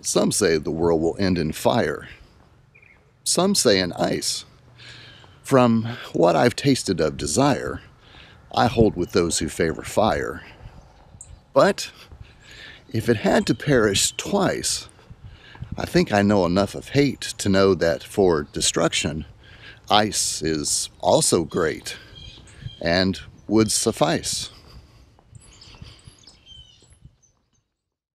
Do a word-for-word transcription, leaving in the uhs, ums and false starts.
Some say the world will end in fire. Some say in ice. From what I've tasted of desire, I hold with those who favor fire. But if it had to perish twice, I think I know enough of hate to know that for destruction, ice is also great and would suffice.